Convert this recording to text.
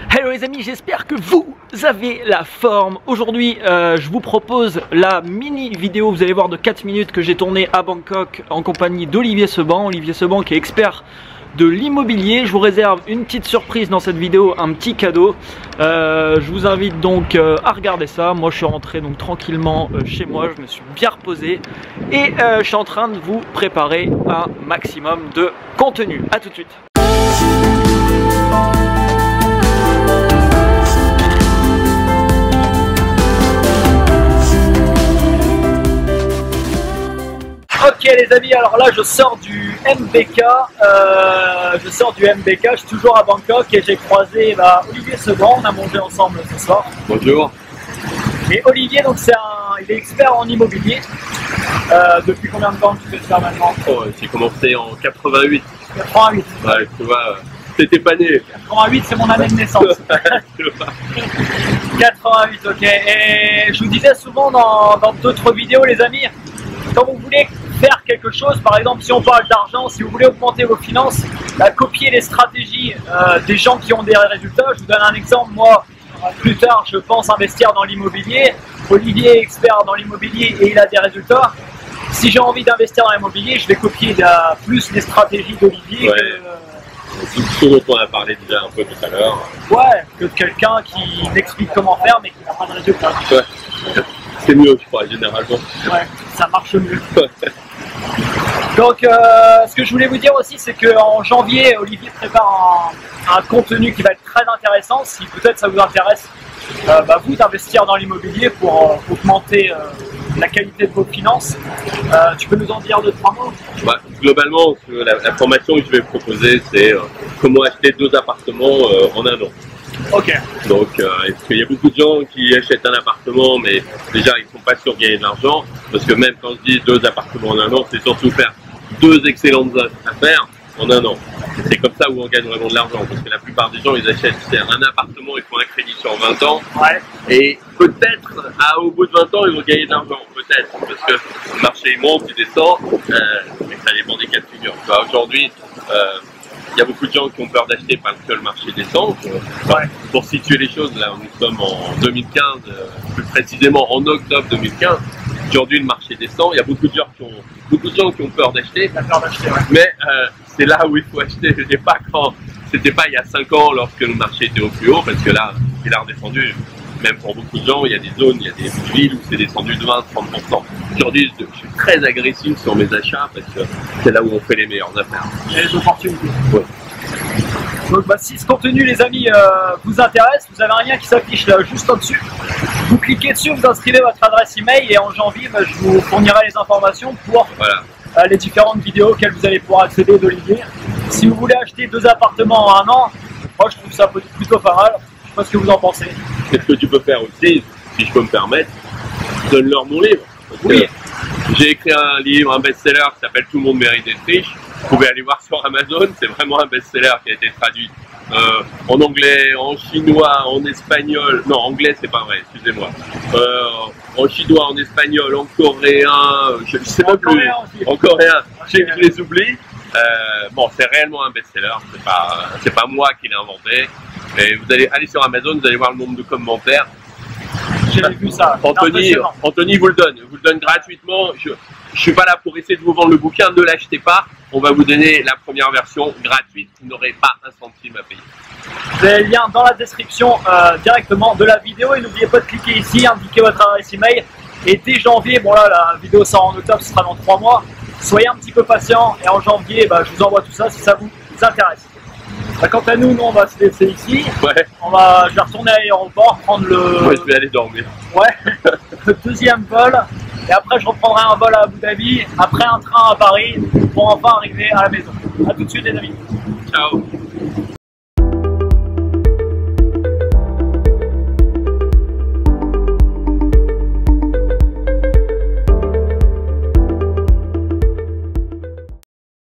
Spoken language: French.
Hello les amis, j'espère que vous avez la forme. Aujourd'hui, je vous propose la mini vidéo, vous allez voir, de 4 minutes que j'ai tournée à Bangkok en compagnie d'Olivier Seban. Olivier Seban qui est expert de l'immobilier. Je vous réserve une petite surprise dans cette vidéo, un petit cadeau. Je vous invite donc à regarder ça. Moi je suis rentré donc tranquillement chez moi, je me suis bien reposé et je suis en train de vous préparer un maximum de contenu. A tout de suite. Ok les amis, alors là je sors du MBK, je suis toujours à Bangkok et j'ai croisé Olivier Seban, on a mangé ensemble ce soir. Bonjour. Et Olivier, donc il est expert en immobilier. Depuis combien de temps tu fais ça maintenant? J'ai commencé en 88. 88. Ouais, tu vois, t'étais pas né. 88 c'est mon année de naissance. 88, ok. Et je vous disais souvent dans d'autres vidéos les amis, quand vous voulez faire quelque chose, par exemple si on parle d'argent, si vous voulez augmenter vos finances, copier les stratégies des gens qui ont des résultats. Je vous donne un exemple, moi plus tard je pense investir dans l'immobilier, Olivier est expert dans l'immobilier et il a des résultats. Si j'ai envie d'investir dans l'immobilier, je vais copier plus les stratégies d'Olivier. Ouais. C'est ce dont on a parlé déjà un peu tout à l'heure. Ouais, que de quelqu'un qui m'explique comment faire mais qui n'a pas de résultats. Ouais. C'est mieux je crois généralement. Ouais, ça marche mieux. Donc ce que je voulais vous dire aussi, c'est qu'en janvier, Olivier prépare un contenu qui va être très intéressant. Si peut-être ça vous intéresse, vous d'investir dans l'immobilier pour augmenter la qualité de vos finances. Tu peux nous en dire 2-3 mots? Globalement, la formation que je vais proposer, c'est comment acheter 2 appartements en un an. Ok. Donc, parce qu'il y a beaucoup de gens qui achètent un appartement, mais déjà ils ne sont pas sûrs de gagner de l'argent, parce que même quand je dis 2 appartements en un an, c'est surtout faire 2 excellentes affaires en un an. C'est comme ça où on gagne vraiment de l'argent, parce que la plupart des gens ils achètent un appartement, ils font un crédit sur 20 ans, ouais. Et peut-être au bout de 20 ans ils vont gagner de l'argent, peut-être, parce que le marché il monte, il descend, mais ça dépend des cas de figure. Aujourd'hui, il y a beaucoup de gens qui ont peur d'acheter parce que le marché descend. Ouais. Pour situer les choses, là nous sommes en 2015, plus précisément en octobre 2015. Aujourd'hui le marché descend, il y a beaucoup de gens qui ont peur d'acheter. Ouais. Mais c'est là où il faut acheter. C'était pas il y a 5 ans lorsque le marché était au plus haut, parce que là il a redescendu. Même pour beaucoup de gens, il y a des zones, il y a des villes où c'est descendu de 20-30%. Aujourd'hui, je suis très agressif sur mes achats parce que c'est là où on fait les meilleures affaires. Il y a les opportunités. Ouais. Donc si ce contenu les amis vous intéresse, vous avez un lien qui s'affiche là juste en dessus. Vous cliquez dessus, vous inscrivez votre adresse email et en janvier je vous fournirai les informations pour les différentes vidéos auxquelles vous allez pouvoir accéder d'Olivier. Si vous voulez acheter 2 appartements en un an, moi je trouve ça plutôt pas mal. Je sais pas ce que vous en pensez. Et ce que tu peux faire aussi, si je peux me permettre, donne-leur mon livre. Oui. J'ai écrit un livre, un best-seller qui s'appelle Tout le monde mérite d'être riche. Vous pouvez aller voir sur Amazon, c'est vraiment un best-seller qui a été traduit en anglais, en chinois, en espagnol. Non, anglais c'est pas vrai, excusez-moi. En chinois, en espagnol, en coréen, je sais pas plus. En coréen, je les oublie. Bon, c'est réellement un best-seller, c'est pas moi qui l'ai inventé. Et vous allez aller sur Amazon, vous allez voir le nombre de commentaires. J'ai vu ça. Anthony vous le donne gratuitement. Je suis pas là pour essayer de vous vendre le bouquin, ne l'achetez pas. On va vous donner la première version gratuite, vous n'aurez pas un centime à payer. Vous avez le lien dans la description directement de la vidéo et n'oubliez pas de cliquer ici, indiquer votre adresse email. Et dès janvier, bon là la vidéo sort en octobre, ce sera dans 3 mois. Soyez un petit peu patient et en janvier, je vous envoie tout ça si ça vous intéresse. Quant à nous, on va se laisser ici. Ouais. Je vais retourner à l'aéroport, prendre le... Moi, je vais aller dormir. Ouais, le 2e vol. Et après, je reprendrai un vol à Abu Dhabi, après un train à Paris, pour enfin arriver à la maison. A tout de suite, les amis. Ciao.